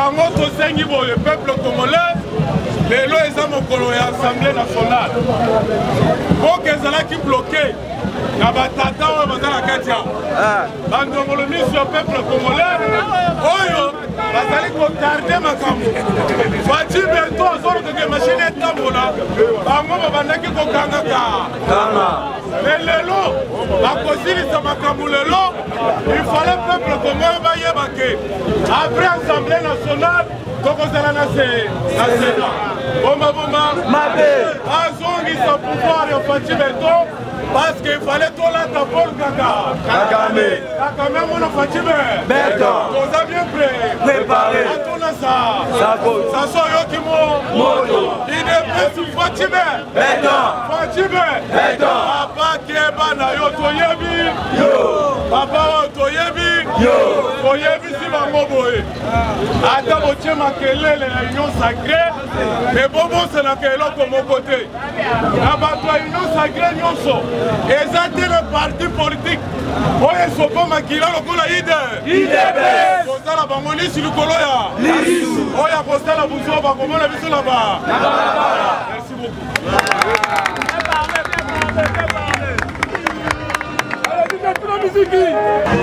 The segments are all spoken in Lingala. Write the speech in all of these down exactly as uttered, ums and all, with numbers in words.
yango tosengi boye peuple congolais lelo eza mokolo ya assemblée nationale mboka ezalaki bloqué na batata oyo baza na kati awa bandongolo miso ya peuple congolais oyo bazali kotarde makambo fati bientôt azolokake mashine etambola bango babandaki kokangaka me lelo bakosilisa makambo lelo il fallait peuple congolais bayeba ke après assemblée nationale tokozala na sénat bomba bomba azongisa pouvoir ya fati bientôt parce qu'il fallait tout là Paul Kaka. Kagame. Kagame, on a fait Beto. Vous avez bien prêt. Préparé. Ça. Ça cause. Ça sort Yokimo. Moto. Il est prêt sur Fatime. Beto. Fatime. Beto. Papa qui est bana yo toyebi. Yo. Papa toyebi. Yo. Toyebi si ma moboé. Ata boche makelele la union sacrée. Mais bobo c'est la kelo comme côté. Abatwa union sacrée nyonso. Exactement le parti politique. Oye sopo makila lokola ide. Ide. Kosa la bangoni si lukoloya. Lisu. Oya kosa la buzo ba komona biso la ba. Merci beaucoup. Allez, dis pour la musique.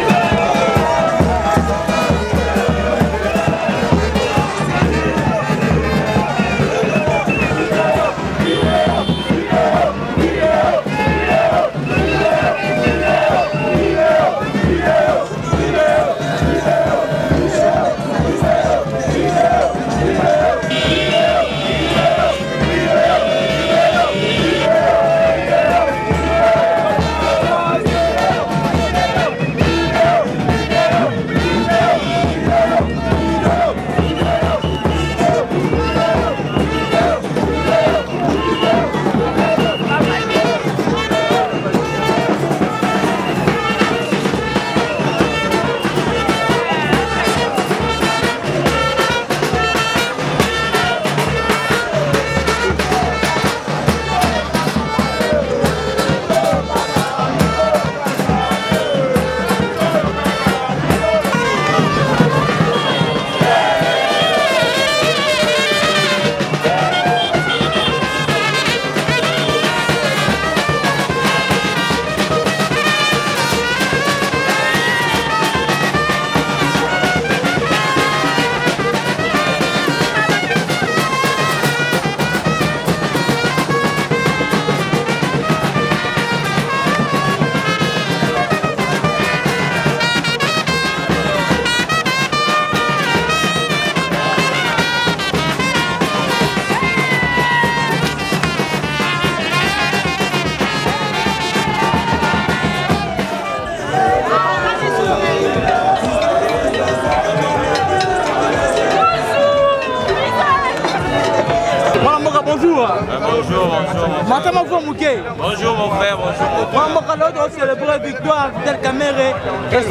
Bonjour, bonjour. Bonjour mon frère, bonjour. Célébrer victoire Vital Kamerhe. En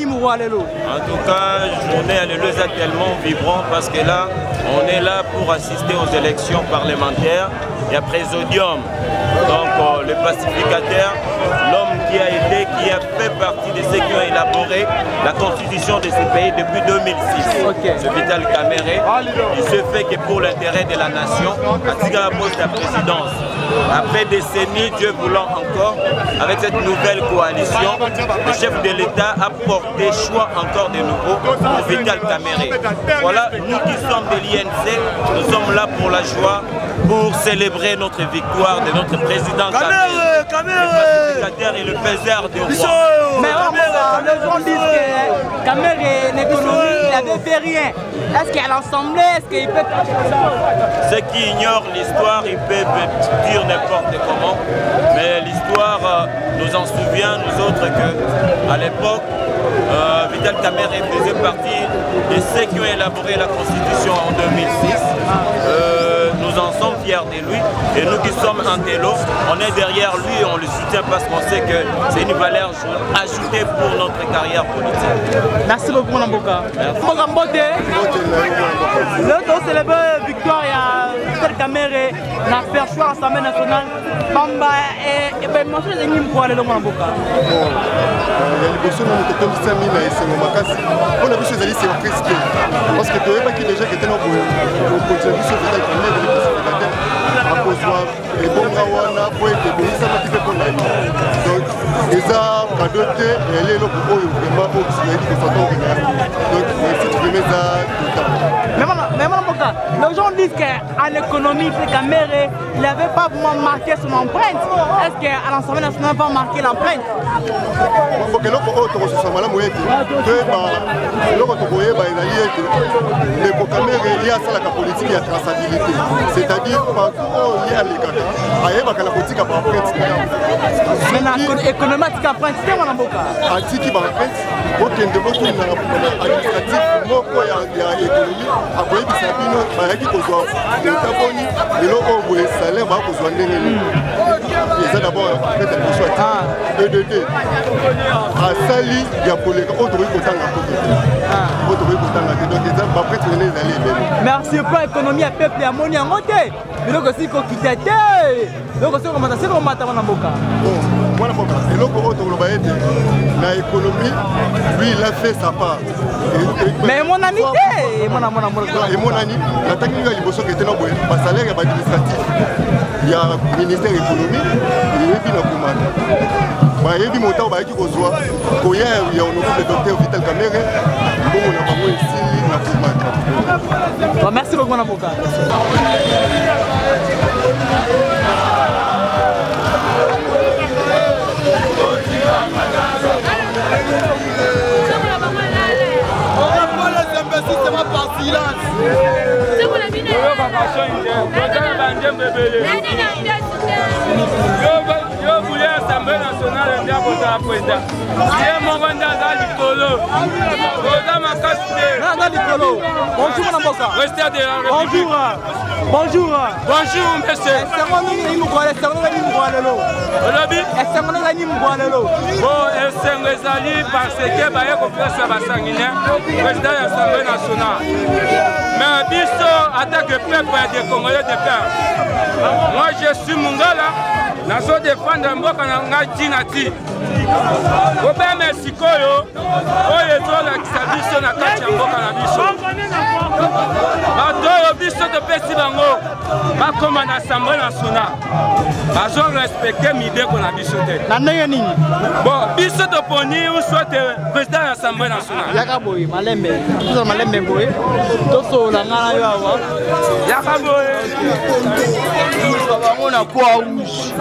tout cas, journée alléluia tellement vibrant parce que là, on est là pour assister aux élections parlementaires. Il y a Présodium, donc euh, le pacificateur, l'homme qui a été, qui a fait partie de ceux qui ont élaboré la constitution de ce pays depuis deux mille six. Okay. Ce Vital Kamerhe, il se fait que pour l'intérêt de la nation, à la poste de la présidence. Après décennies, Dieu voulant encore, avec cette nouvelle coalition, le chef de l'État a porté choix encore de nouveau pour Vital Kamerhe. Voilà, nous qui sommes de l'I N C, nous sommes là pour la joie, pour célébrer notre victoire de notre président Kamerhe, le pacificateur et le faiseur du roi. Mais on, les gens disent que Kamerhe, l'économie, il n'avait fait rien. Est-ce qu'à l'Assemblée, est-ce qu'il peut... Ceux qui ignorent l'histoire, ils peuvent dire n'importe comment, mais l'histoire euh, nous en souvient, nous autres, qu'à l'époque, euh, Vital Kamerhe faisait partie de ceux qui ont élaboré la Constitution en deux mille six. Euh, nous en sommes fiers de lui, et nous qui sommes en télo, on est derrière lui et on le soutient parce qu'on sait que c'est une valeur ajoutée pour notre carrière politique. Merci beaucoup, Namboka. L'autre célèbre victoire à Vital Kamerhe, la perchoir à l'Assemblée nationale, Bamba et ben moi je n'ai pas le nom en boca. Il y a les personnes qui ont été mis là et c'est mon macas. On a vu ces alliés c'est un président. Parce que tu n'avais pas qui déjà qui était dans le contribution de la caméra de l'État. À cause de bon gawana pour être bon ça m'a fait pour la donc les a cadoté et les locaux vraiment au Sud qui sont donc merci tu mets ça mais maman mais maman Boka les gens disent qu'en économie c'est caméra il n'avait pas vraiment marqué son empreinte est-ce qu'à l'Assemblée nationale va marquer l'empreinte parce que loko auto ko so mala moyete que ba loko to boye ba ina liete les caméra il y a ça la politique il y a traçabilité c'est-à-dire partout il y a les kaka ayeba kala politique par empreinte mais la économie c'est empreinte c'est mon boka antiki ba empreinte okende beaucoup na administratif moko ya ya économie akoyi bisabino ba yaki kozwa taboni lelo oboye salaire ba kozwa ndenge ni c'est d'abord fait quelque chose de de de asali ya koleka otori kotanga ko otori kotanga donc ça ba prêtre les aller merci pour économie à peuple ya moni yango te biloko si ko kitete donc c'est comment c'est comment mata na mboka bon voilà pourquoi et loko oto lo baete na économie lui il a fait sa part mais mon ami té mon mon mon et mon ami la technique ya liboso qui était na boye ba salaire ya administratif ya ministère économie il est bien commande ba yebi montant ba yaki kozwa ko ya ya honorable docteur Vital Kamerhe bon on a pas ici na commande merci beaucoup mon avocat par silence. Je voulais l'Assemblée nationale de la présidente. Si mon mandat dans l'Icolo, bonjour Namboka. Restez de la République. Bonjour. Bonjour monsieur. Est-ce qu'on a mis quoi? Est-ce qu'on a mis quoi le lot? Est-ce qu'on a mis quoi le lot? Bon, est-ce que les alliés parce que baye confiance à Bassanguina, président de l'Assemblée nationale. Mais biso attaque le peuple des Congolais de peur. Moi je suis Mungala, nazo défendre mboka na ngati nati. Oba merci koyo, oyo tola kisabiso na kati ya mboka na biso. Bato biso de pesi bango, ba koma na Assemblée nationale. Bazo respecter mibeko na biso te. Na ndenge nini? Bon, biso de poni ou soit président de l'Assemblée nationale. Yaka boy, malembe. Tout malembe boy. Toso la ngana yo awa. Yaka boy. Baba mona kwa rouge.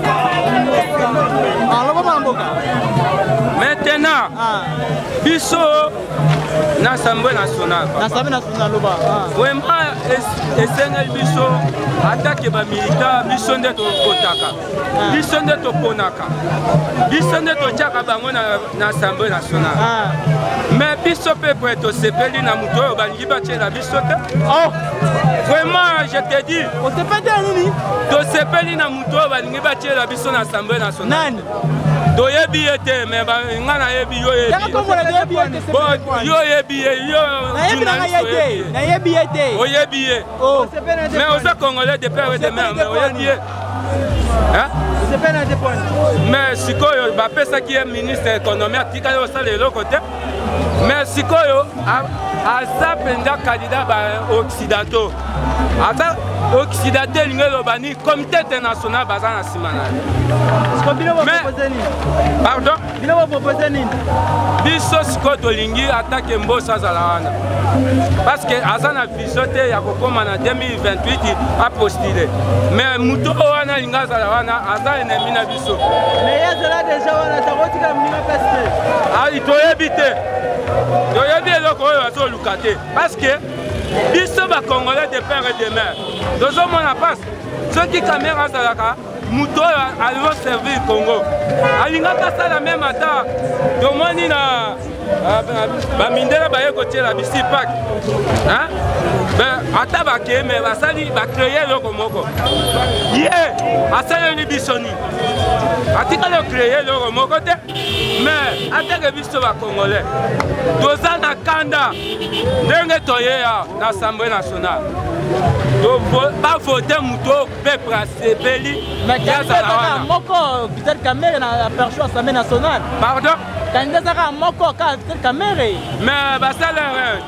Alors comment mboka? Maintenant, biso na Assemblée nationale. Na Assemblée nationale loba. Vraiment esengeli biso attaque ba militaire biso nde to kotaka. Biso nde to ponaka. Biso nde to tiaka bango na na Assemblée nationale. Mais biso peuple to sepeli na muto oyo balingi batiela biso te. Oh, vraiment je te dis. On se fait nini? To sepeli na muto oyo balingi batiela biso na Assemblée nationale. Nani? Doyebi ete mais nga na yebi yo yebi. Yaka komona yebi ete. Bon yo yebi yo. Na yebi na yebi. Na yebi ete. Oyebi ye. Oh. Mais aux Congolais de père et de mère mais oyebi ye. Hein? C'est pas des points. Mais sikoyo ba pesa qui est ministre de l'économie atika yo sala le côté. Mais sikoyo aza penda candidat ba occidentaux. Ata occidental ngelo bani comité international bazana simana. Mais pardon? Bino va proposer nini? Biso sikoto lingi attaque mbosa zalawana. Parce que azana bisote ya kokoma na deux mille vingt-huit a postulé. Mais muto wana linga zalawana aza ennemi na biso. Mais ya zala déjà wana takotika mninga peste. Ah itoyebi te. Toyebi eloko oyo azoluka te. Parce que biso ba Congolais de père et de mère. Tozomona passe. Ceux qui caméra azalaka muto allo servir Congo. Alingaka sala même ata. Tomoni na ba mindela ba yeko tiela bisi pack. Hein? Ben ata ba ke mais ba sali ba créer loko moko. Yé, asala ni bisoni. Atika le créer loko moko te. Mais ata ke biso ba Congolais. Doza na kanda. Ndenge toye ya na Assemblée nationale. pas voter muto peuple asepeli. Mais candidat moko Vital Kamerhe na percho Assemblée nationale. Pardon? Candidat moko ka Vital Kamerhe. Mais basala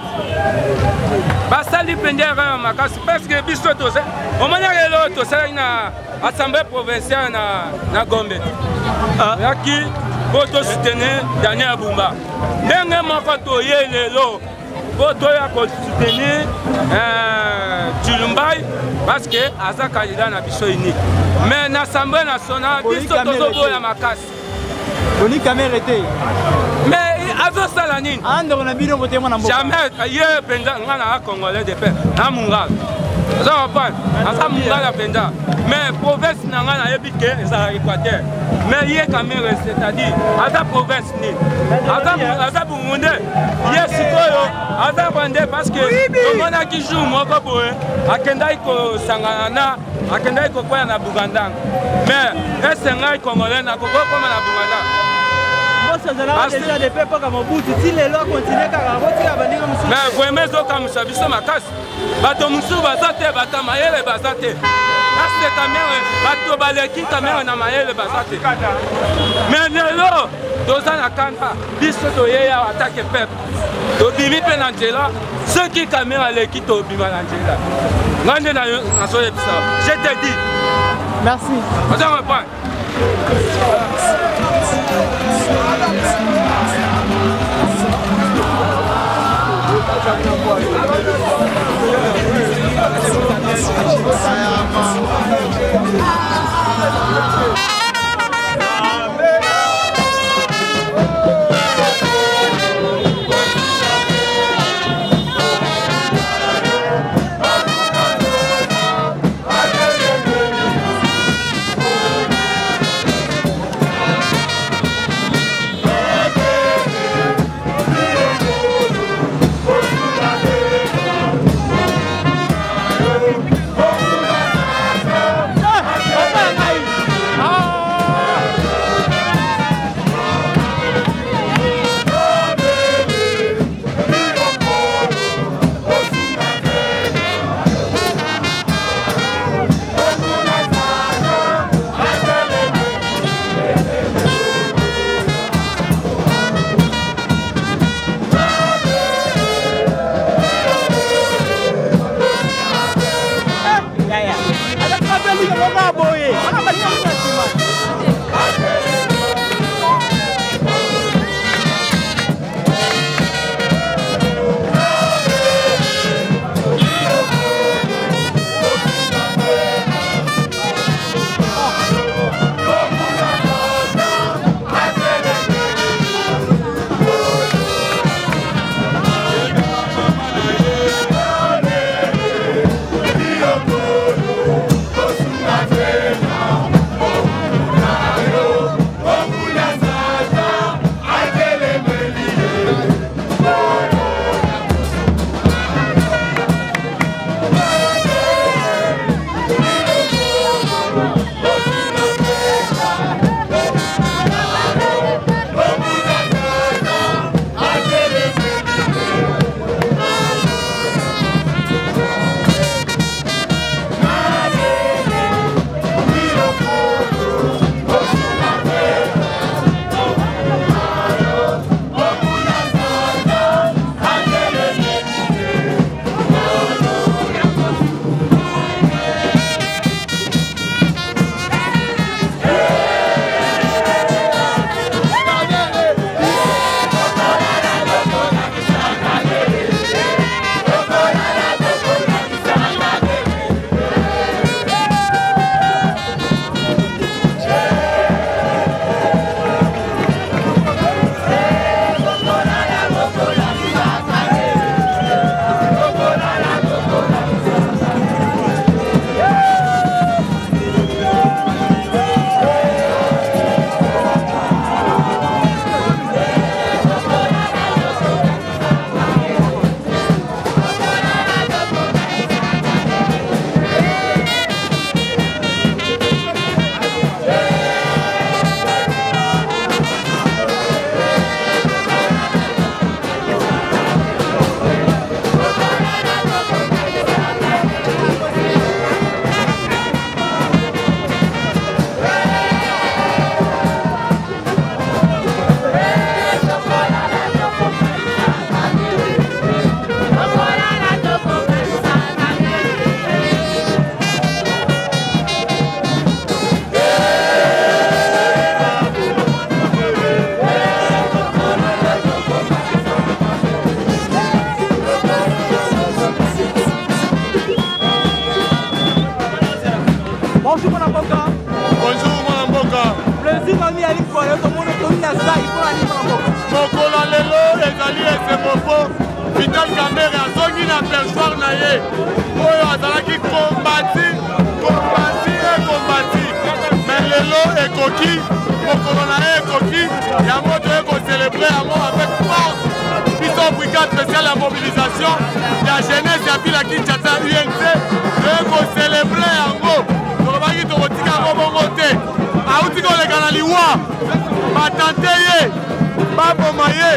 basali pendera makasi parce que biso to ça. On m'a dit to ça na assemblée provinciale na na Gombe. Ah, yaki boto soutenir Daniel Bumba. Ndenge moko to yelelo. Boto ya ko soutenir euh Tulumbai parce que aza candidat na biso unique. Mais na assemblée nationale biso to zo ya makasi. Oni Kamerhe était. Mais azo salanine. Ando na bino voter mwana mboka. Jamais ye penza ngana congolais de paix. Na munga. Ça va pas. Asa munga la penza. Mais province na ngana yebike za Équateur. Mais ye Kamerhe c'est-à-dire asa province ni. Asa asa Burundi. Ye sikoyo asa Rwanda parce que on a qui joue moko boye. Akenda iko sangana akenda iko kwa na Buganda. Mais est ngai congolais na koko comme na Buganda. Déjà des peuples comme Mobutu, si les lois continuent à retirer à venir comme ça. Mais vraiment, ils ont comme ça, ils sont ma casse. Bato Moussou, Bazate, Bata Maël, Bazate. Là, c'est ta mère, Bato Baleki, ta mère, Namaël, Bazate. Mais Nelo, Dosan Akanta, Bisotoye, attaque peuple. Tobimi Penangela, ceux qui caméra les qui Tobima Angela. Grande nation, je te dis. Merci. On s'en reprend. lelo tomoni tomi na sai mpona nini mpona mboka mokolo lelo ezali esemofo Vital Kamerhe azongi na perchoir na ye oyo azalaki kombati kombati e kombati mais lelo ekoki mokolo na ye ekoki yango toye kocelebre yango avec force biso brigade spéciale ya mobilisation ya jeunesse ya ville ya Kinshasa U N C toye kocelebre yango tolobaki tokotika yango bongo te auti koleka na liwa batante ye baboma ye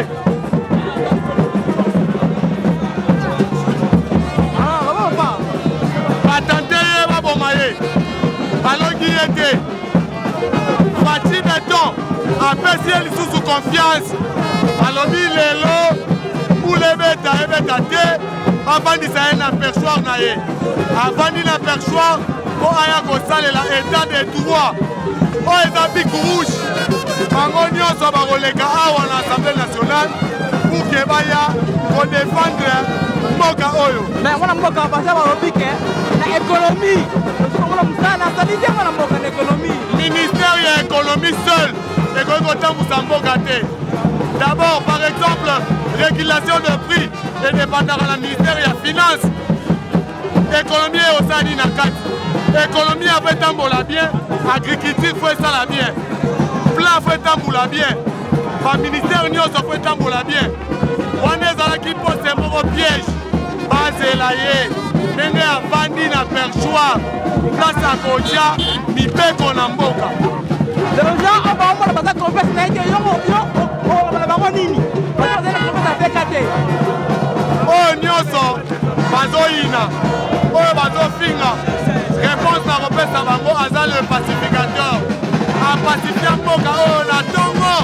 batante ye baboma ye balongi ye te Fachi Beton apesi ye lisusu confiance alobi lelo mpula ebeta ebeta te avandisa ye na perchoir na ye avandi na perchoir mpo aya kosalela état de droit oyo eza bik rouge bango nyonso bakoleka awa na assemblée nationale pour ke baya kodefendre mboka oyo mais mwana mboka basa balobi ke na économie okomona mosala azali te mwana mboka na économie ministère ya économie seul ekoki kotambusa mboka te d'abord par exemple régulation de prix edepandaka na ministère ya finance économie oyo osali na kati économie afo etambola bien agriculture fo esala bien plan fo etambola bien baministère nyonso fo etambola bien wana ezalaki poste moko piège bazela ye ndenge avandi na perchoir place akotia mibeko na mboka lelo jean oyo baomona baza converse na ye te yobala bango nini baza bazali na converse apeka te oyo nyonso bazoyina oyo bazofinga réponse na kopesa bango aza le pacificateur apacifia mboka oyo na ntongo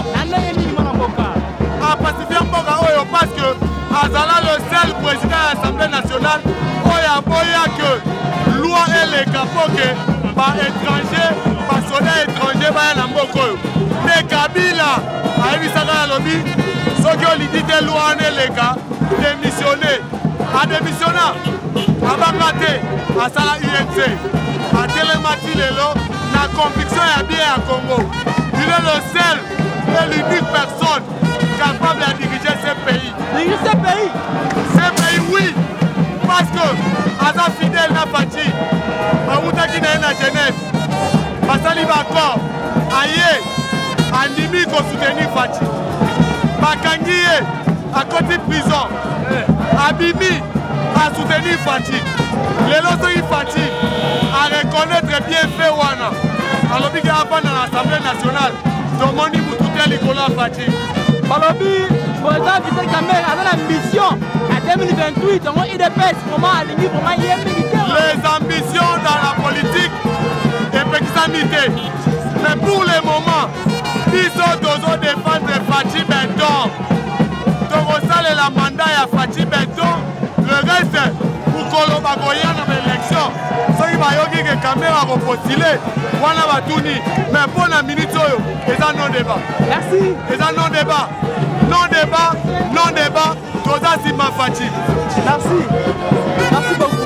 apacifia mboka oyo parce que azala le seul président ya l'Assemblée nationale oyo aboya que loi eleka mpo ke baétranger basoda étranger baya na mboka oyo nde kabila ayebisaka alobi soki olidi te loi wana eleka démissionne adémissionna abanga te asala U N C atelemaki lelo na conviction ya bien ya Congo il est le seul et l'unique personne capable de diriger ce pays diriger ce pays ce pays oui parce que aza fidèle na Fachi bawutaki na ye na jeunesse basali baccord aye andimi kosoutenir Fachi bakangi ye akoti prison abimi asoutenir Fachi lelo soki Fachi areconnaître bien fait wana alobi ke avanda na assemblée nationale tomoni mutu te likolo ya Fachi balobi président Vital Kamerhe aza na ambition à deux mille vingt-huit yango I D P S vraiment alingi vraiment ye militaire les ambitions dans la politique epekisami te mais pour le moment biso tozodefendre Fachi Beton tokosalela mandat ya Fachi Beton le reste koloba koya na élection soki bayoki ke Kamerhe akopostule wana batuni mais mpo na minute oyo eza non débat merci eza non débat non débat non débat toza nsima Fachi merci merci beaucoup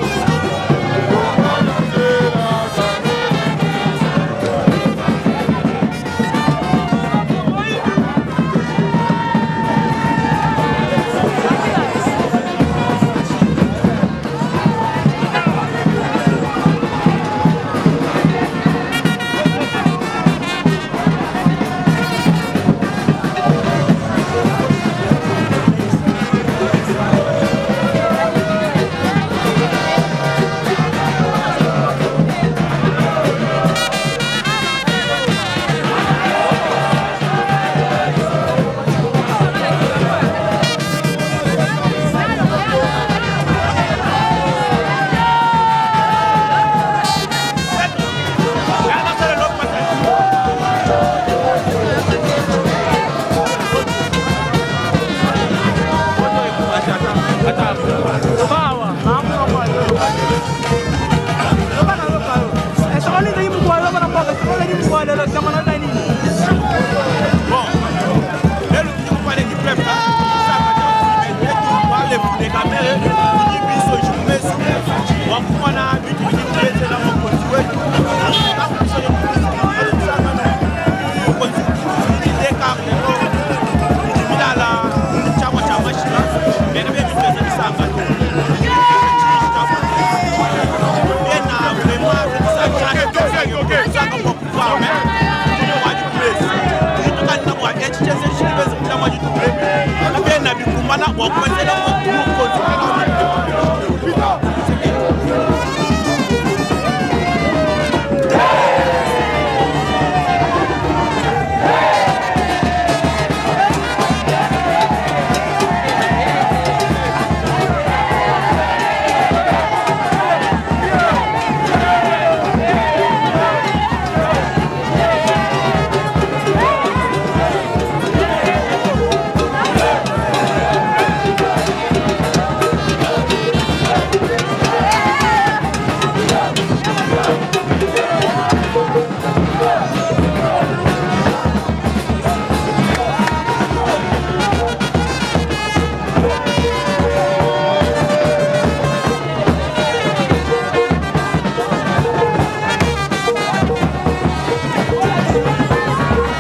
bon, précédent